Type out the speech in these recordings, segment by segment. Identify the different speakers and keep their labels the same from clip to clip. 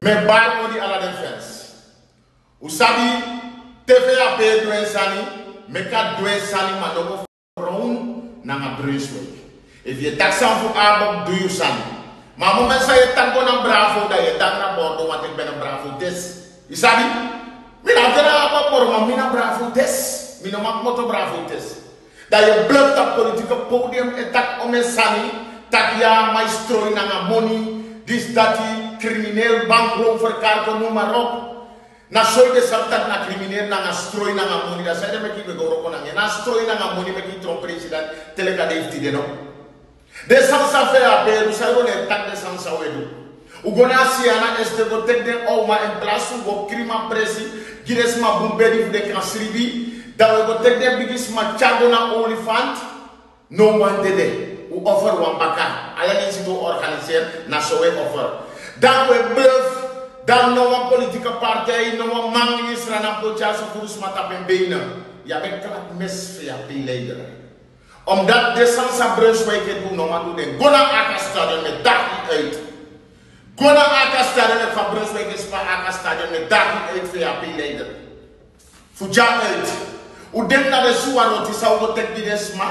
Speaker 1: Me bar di ala defense. Usabi TVA pe doen sani, me ka doen sani manoko round na Brunswick. If je taxan voor abok doe je sani. Maar moment sa je tango na bravo da je tang na bordo want ik ben een bravo test. Isabi? Mina dera abok por ma mina bravo test. Mina mak moto bravo test. Da je bluff dat politieke podium en tak ome sani, tak ya maestro na money, dis dati crimineel bankrover kaarten noem maar op. Na solde sabtak na crimineel na strooi na money. Dat zei de meki we go roko na strooi na money meki tron president telega de ti de no. De sansa fe a Peru sa ne tak de sansa wedu. Ugona siana este go tek de oma en place go crima presi gires ma bumberi de kansribi da we go tek de bigis ma chago na olifant no man de u offer wan baka ala ni si do organiser na so we offer. Dan we bluff, dan no one politieke partij, no one man is rana pocha so kurus mata pembena. Ja ben klap mes via leider. Omdat de sansa Brunswick het doen no man doen. Gona aka stadion met daag uit. Gona aka stadion met van Brunswick is van aka stadion met daag uit via leider. Fuja uit. U denk dat de suaroti zou go tek die desma.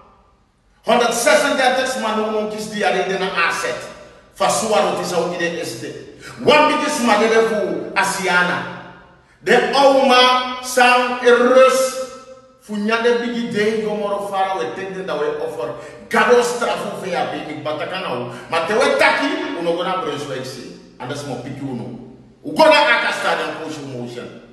Speaker 1: 136 man no kis die arede na asset. Fasuaro tisa ukide este. Wambiki smadere fu asiana. De auma sang erus. Funyade bigi dei gomoro fara we tende da we offer. Gado strafu fe ya bini batakana u. Matewe taki unogona Brunswick si. Andas mo piki uno. Ugona aka stadion push motion.